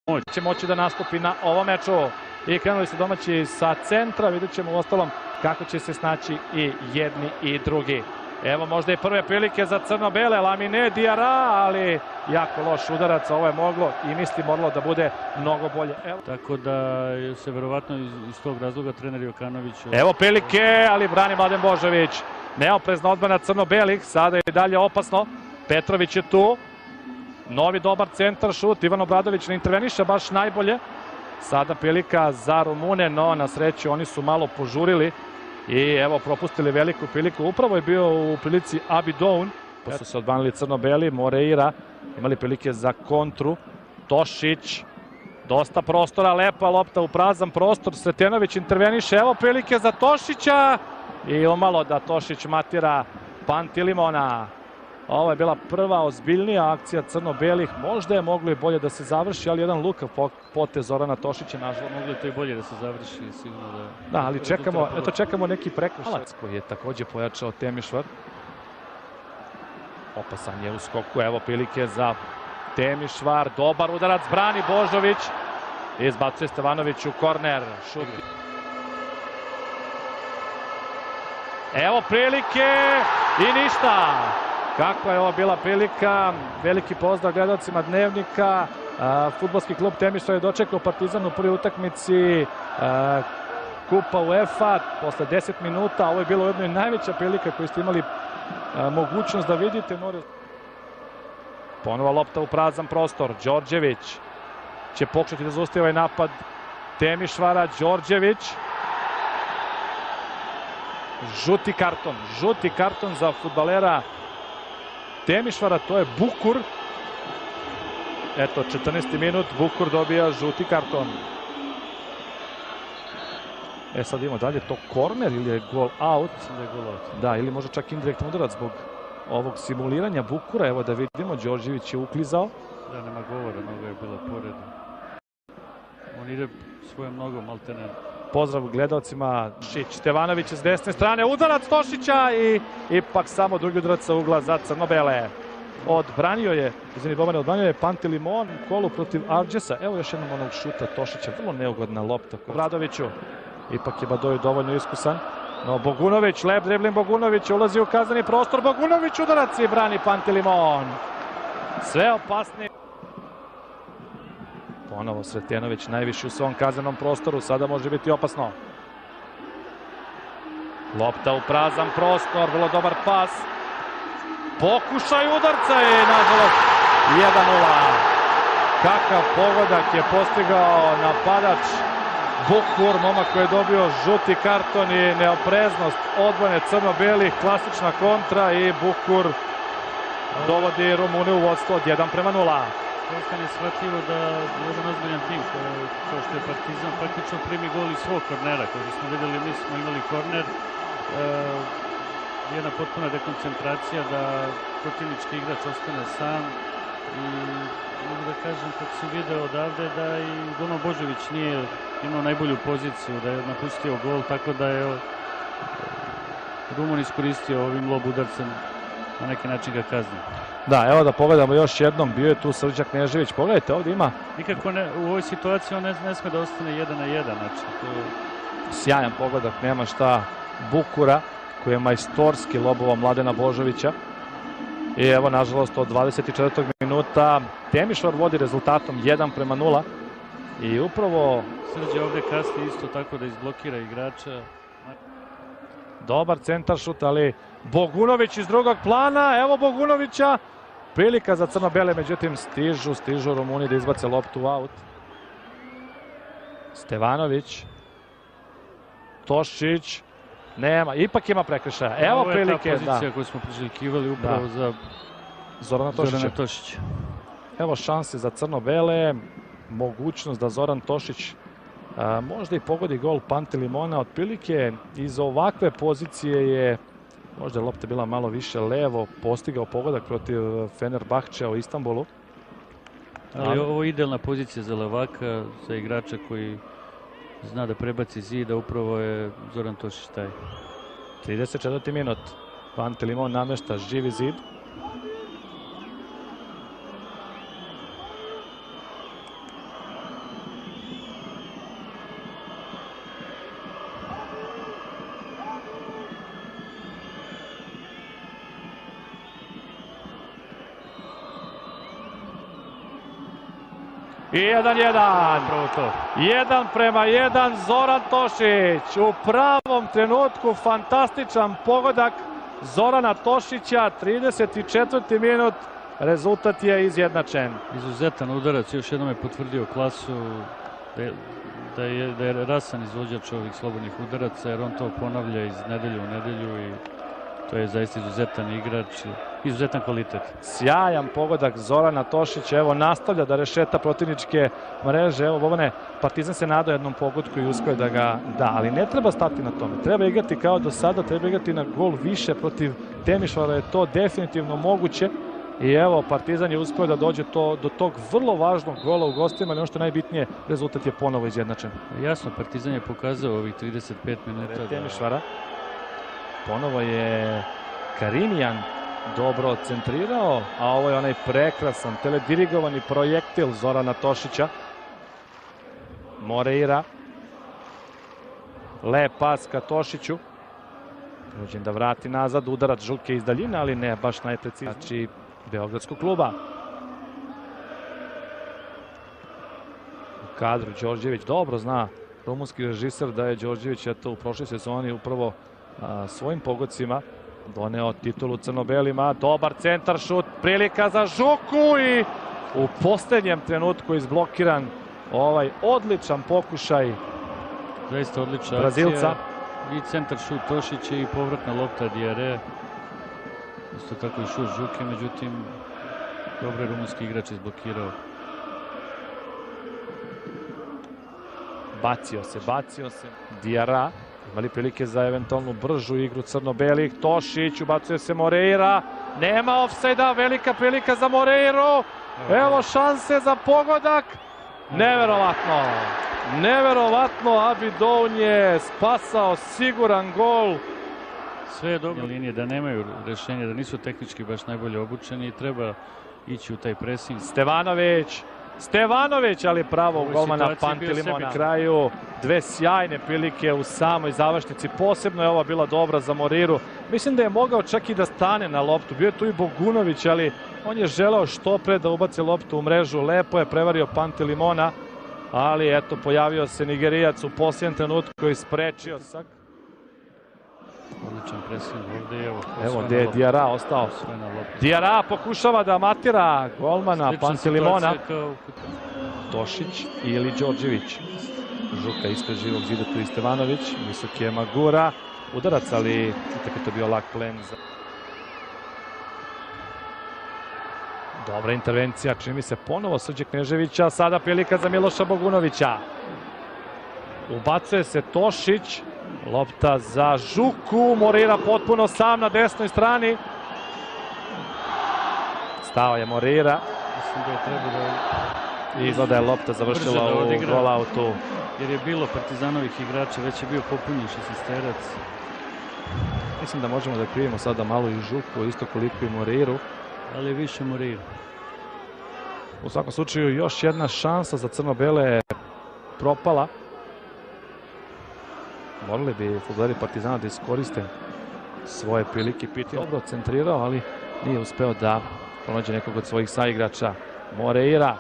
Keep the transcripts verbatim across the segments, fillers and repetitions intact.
će moći da nastupi na ovom meču. I krenuli su domaći sa centra, vidjet ćemo u ostalom kako će se snaći i jedni i drugi. Evo možda i prve prilike za crno-bele, Lamine Diarra, ali jako loš udarac, ovo je moglo i mislim moralo da bude mnogo bolje. Evo. Tako da se verovatno iz, iz tog razloga trener Jokanović... Evo prilike, ali brani Mladen Božović. Neoprezna odbrana crno-belih, sada je i dalje opasno. Petrović je tu. Novi dobar centar šut, Ivan Obradović ne interveniše baš najbolje. Sada prilika za Rumune, no na sreću oni su malo požurili i evo propustili veliku priliku. Upravo je bio u prilici Abidoun. Pa su se odbanili crno-beli, Moreira, imali prilike za kontru. Tošić, dosta prostora, lepa lopta u prazan prostor. Sretenović interveniše, evo prilike za Tošića i omalo da Tošić matira Pantilimona. Ovo je bila prva ozbiljnija akcija crno-belih. Možda je moglo i bolje da se završi, ali jedan lukav potez Zorana Tošića, nažalost. Moglo je to i bolje da se završi, sigurno da... Da, ali čekamo, eto čekamo neki prekršaj koji je takođe pojačao Temišvar. Opasan je u skoku, evo prilike za Temišvar. Dobar udarac, brani Božović. Izbacuje Stevanović u korner. Šut. Evo prilike i ništa. Kakva je ovo bila prilika, veliki pozdrav gledalcima Dnevnika. Fudbalski klub Temišvar je dočekao Partizan u prvoj utakmici Kupa UEFA posle deset minuta. Ovo je bilo ujedno i najveća prilika koju ste imali mogućnost da vidite. Ponova lopta u prazan prostor. Đorđević će pokušati da zaustavi ovaj napad Temišvara. Đorđević. Žuti karton. Žuti karton za fudbalera Temišvara, to je Bukur. Eto, četrnaesti minut, Bukur dobija žuti karton. E sad idemo dalje, to korner ili je gol out? Da je gol out. Da, ili možda čak indirektan udarac zbog ovog simuliranja Bukura. Evo da vidimo, Đorđević je uklizao. Da, nema govora, noga je bila pored. On ide svojom nogom, alterne. Pozdrav gledalcima. Stevanović s desne strane, udarac Tošića i ipak samo drugi udarac sa ugla za crno-bele. Odbranio je, izvini Bobane, odbranio je Pantilimon u kolu protiv Arđesa. Evo još jednom onog šuta Tošića, vrlo neugodna lopta. Obradoviću, ipak je Badoju dovoljno iskusan. No Bogunović, lep dribbling Bogunović, ulazi u kazneni prostor, Bogunović udarac i brani Pantilimon. Sve opasnije. Ponovo Sretenović najviši u svom kaznenom prostoru, sada može biti opasno. Lopta u prazan prostor, vrlo dobar pas. Pokušaj udarca i nažalost jedan nula. Kakav pogodak je postigao napadač Bukur, momak koji je dobio žuti karton i neopreznost odbrane crno-belih, klasična kontra i Bukur dovodi Rumune u vodstvo od jedan prema nula. Dosta neshvatljivo da jedan ozbiljan tim kao što je Partizan praktično primi gol iz svog kornera. Kao što smo videli, mi smo imali korner. Jedna potpuna dekoncentracija da protivnički igrač ostane sam. I mogu da kažem, kako sam video odavde, da i Gono Božović nije imao najbolju poziciju, da je napustio gol, tako da je Rumun iskoristio ovim lob udarcem, na neki način ga kazni. Da, evo da pogledamo još jednom, bio je tu Srđan Knežević, pogledajte ovdje ima... Nikako ne, u ovoj situaciji on ne, ne sme da ostane jedan na jedan, znači to... Sjajan pogodak, nema šta, Bukura, koji je majstorski lobova Mladena Božovića. I evo, nažalost, od dvadeset četvrtog minuta Temišvar vodi rezultatom jedan prema nula. I upravo... Srđe ovdje kasni isto tako da izblokira igrača. Dobar centar šut, ali Bogunović iz drugog plana, evo Bogunovića. Prilika za crno-bele, međutim stižu, stižu Rumuni da izbace loptu u aut. Stevanović. Tošić. Nema, ipak ima prekršaja. Evo prilike, da. Ovo je ta pozicija koju smo priželjkivali upravo za Zorana Tošića. Evo šanse za crno-bele, mogućnost da Zoran Tošić možda i pogodi gol Pantilimona. Otprilike iz ovakve pozicije je, možda je lopta bila malo više levo, postigao pogodak protiv Fenerbahčea u Istanbulu. Ali ovo je idealna pozicija za levaka, za igrača koji zna da prebaci zida, upravo je Zoran Tošić taj. trideset četvrti minut. Pantilimon namešta živi zid. I jedan jedan. Prvo to. Jedan prema jedan, Zoran Tošić. U pravom trenutku fantastičan pogodak Zorana Tošića. trideset četvrti minut. Rezultat je izjednačen. Izuzetan udarac, još jednom je potvrdio klasu da je, da je, da je rasan izvođač ovih slobodnih udaraca, jer on to ponavlja iz nedelju u nedelju i to je zaista izuzetan igrač, izuzetan kvalitet. Sjajan pogodak Zorana Tošića, evo nastavlja da rešeta protivničke mreže, evo Bobane, Partizan se nadao jednom pogodku i uspio da ga da, ali ne treba stati na tome, treba igrati kao do sada, treba igrati na gol više protiv Temišvara, je to definitivno moguće i evo Partizan je uspio da dođe to, do tog vrlo važnog gola u gostima, ali ono što je najbitnije, rezultat je ponovo izjednačen. Jasno, Partizan je pokazao ovih trideset pet minuta. Temišvara. Ponovo je Karinijan dobro centrirao, a ovo je onaj prekrasan teledirigovani projektil Zorana Tošića. Moreira. Lep pas ka Tošiću. Prođen da vrati nazad, udarac Žuke iz daljine, ali ne baš najprecizniji. Znači Beogradskog kluba. U kadru Đorđević dobro zna rumunski režiser da je Đorđević eto u prošloj sezoni upravo a, svojim pogodcima doneo titulu crno-belima. Dobar centar, šut, prilika za Žuku i u posljednjem trenutku izblokiran ovaj odličan pokušaj zaista odlična Brazilca. Akcija. I centar šut Tošića i povratna lopta Diare. Isto tako i šut Žuke, međutim dobro je rumunski igrač izblokirao. Bacio se, bacio se. Diara. Imali prilike za eventualnu bržu igru crno-belih. Tošić, ubacuje se Moreira. Nema ofsajda, velika prilika za Moreiru. Evo šanse za pogodak. Neverovatno. Neverovatno, Abidoun je spasao siguran gol. Sve je dobro linije, da nemaju rešenja, da nisu tehnički baš najbolje obučeni i treba ići u taj presing. Stevanović. Stevanović, ali pravo golmana Pantilimona. Na kraju dve sjajne prilike u samoj završnici. Posebno je ova bila dobra za Moreiru. Mislim da je mogao čak i da stane na loptu. Bio je tu i Bogunović, ali on je želeo što pre da ubaci loptu u mrežu. Lepo je prevario Pantilimona, ali eto, pojavio se Nigerijac u posljednjem trenutku koji sprečio sak. Odličan presing ovdje, evo. Evo gdje je Diara ostao. Diara pokušava da amatira golmana Pantilimona. Tošić ili Đorđević. Žuka ispred živog zida, tu i Stevanović. Visok je Magura. Udarac, ali itak je to bio lak plen. Za... Dobra intervencija, čini mi se ponovo Srđe Kneževića. Sada prilika za Miloša Bogunovića. Ubacuje se Tošić. Lopta za Žuku. Moreira potpuno sam na desnoj strani. Stao je Moreira. Mislim da je treba da... I izgleda je lopta završila u gol-outu. Jer je bilo Partizanovih igrača, već je bio popunjen šestesterac. Mislim da možemo da krivimo sada malo i Žuku, isto koliko i Moreiru. Ali je više Moreira. U svakom slučaju još jedna šansa za crno-bele propala. Morali bi fudbaleri Partizana da iskoriste svoje prilike. Piti dobro centrirao, ali nije uspeo da pronađe nekog od svojih saigrača. Moreira.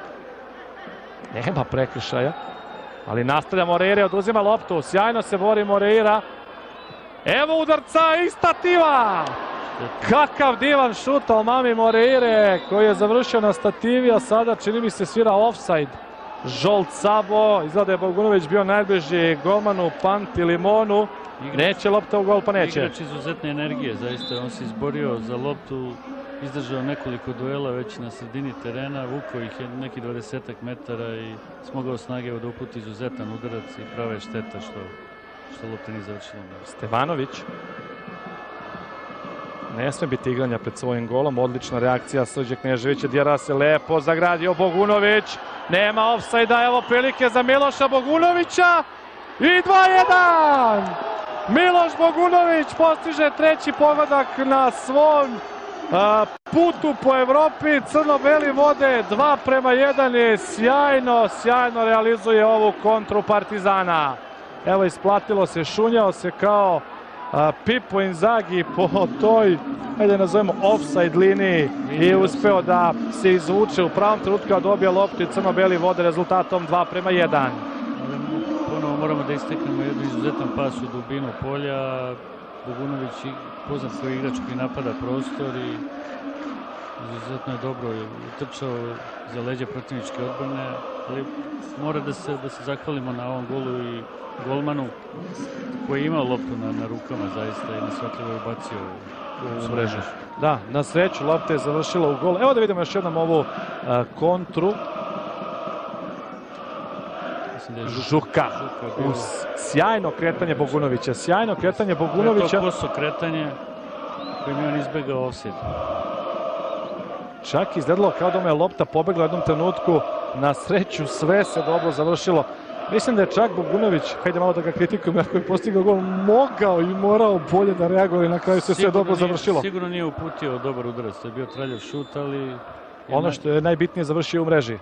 Nema prekršaja, ali nastavlja Moreira, oduzima loptu. Sjajno se bori Moreira. Evo udarca i stativa! Kakav divan šut Almami Moreire koji je završio na stativi, a sada čini mi se svira offside. Žolt Sabo, izgleda je Bogunović bio najbliži golmanu Pantilimonu. Neće lopta u gol, pa neće. Igrač izuzetne energije, zaista on se izborio za loptu, izdržao nekoliko duela već na sredini terena, vukao ih je neki dvadesetak metara i smogao snage da uputi izuzetan udarac i prava je šteta što, što lopta nije završila. Stevanović. Ne sme biti igranja pred svojim golom, odlična reakcija Srđe Kneževića, Diara se lepo zagradio, Bogunović, nema ofsajda, evo prilike za Miloša Bogunovića i dva jedan! Miloš Bogunović postiže treći pogodak na svom a, putu po Evropi, crno-beli vode dva prema jedan i sjajno, sjajno realizuje ovu kontru Partizana. Evo isplatilo se, šunjao se kao a, Pipo Inzaghi po toj, ajde nazovemo, offside liniji i uspeo da se izvuče u pravom trenutku, a dobija loptu i crno-beli vode rezultatom dva prema jedan. Ponovo moramo da isteknemo jedan izuzetan pas u dubinu polja. Bogunović poznat koji igrač koji napada prostor i izuzetno je dobro utrčao za leđa protivničke odbrane, ali mora da se, da se zahvalimo na ovom golu i golmanu koji je imao loptu na, na rukama zaista i nesvatljivo je ubacio u mrežu. Da, na sreću lopta je završila u gol. Evo da vidimo još jednom ovu a, kontru. Da Žuka, Žuka, Žuka uz sjajno kretanje Bogunovića, sjajno kretanje Bogunovića. To je to koso kretanje kojim je on izbegao offside. Čak izgledalo kao da mu je lopta pobegla u jednom trenutku, na sreću sve se dobro završilo. Mislim da je čak Bogunović, hajde malo da ga kritikujem, ako je postigao gol, mogao i morao bolje da reaguje i na kraju se sve dobro završilo. Sigurno nije uputio dobar udarac, to je bio traljav šut, ali... Ono što je najbitnije završio u mreži.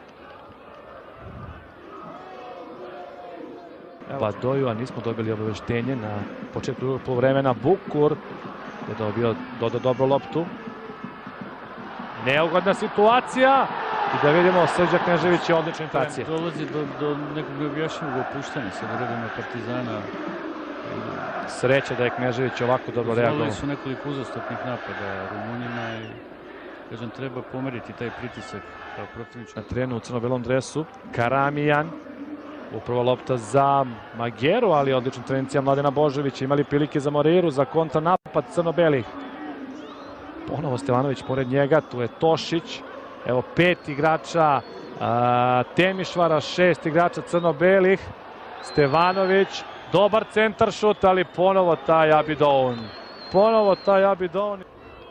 Badoju, a nismo dobili obaveštenje na početku poluvremena. Bukur je dobio do dobro loptu. Neugodna situacija. I da vidimo, Srđa Knežević je odlična imitacija. Dolazi do, do nekog neobjašnjivog opuštanja sa uredima Partizana. Sreća da je Knežević ovako dobro reagovao. Dozvolili su nekoliko uzastopnih napada Rumunima i kažem, treba pomeriti taj pritisak kao protivnički. Na terenu u crno-belom dresu Karamijan. Upravo lopta za Mageru, ali odlična trenincija Mladena Božovića. Imali prilike za Moriru, za kontranapad crno-belih. Ponovo Stevanović pored njega, tu je Tošić. Evo pet igrača a, Temišvara, šest igrača crno-belih. Stevanović, dobar centar šut, ali ponovo taj Abidon. Ponovo taj Abidon.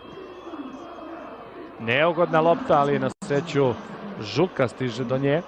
Neugodna lopta, ali na sreću Žuka stiže do nje.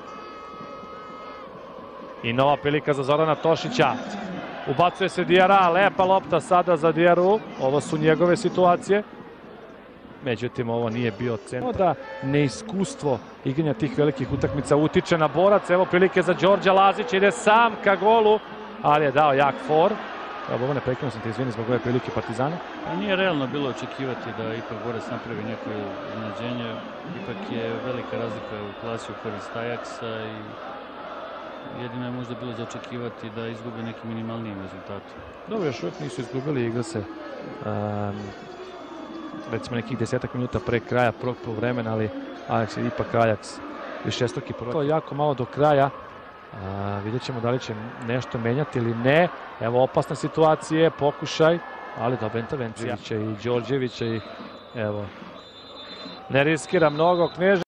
I nova prilika za Zorana Tošića. Ubacuje se Diarra, lepa lopta sada za Diarru. Ovo su njegove situacije. Međutim, ovo nije bio centar. Da neiskustvo igranja tih velikih utakmica utiče na borac. Evo prilike za Đorđa Lazića, ide sam ka golu, ali je dao jak for. Evo, Bogane, prekinuo sam te, izvini zbog ove prilike Partizana. A nije realno bilo očekivati da ipak borac napravi neko iznenađenje. Ipak je velika razlika u klasi u korist Ajaksa i jedino je možda bilo za očekivati da izgube neki minimalnijim rezultatom. Dobro, još uvijek nisu izgubili, igra se um, recimo nekih desetak minuta pre kraja prvog poluvremena, ali Ajaks je ipak Ajaks višestruki prvak. To je jako malo do kraja. A, vidjet ćemo da li će nešto menjati ili ne. Evo opasna situacija, pokušaj, ali dobra intervencija i Đorđevića i evo ne riskira mnogo Knežević.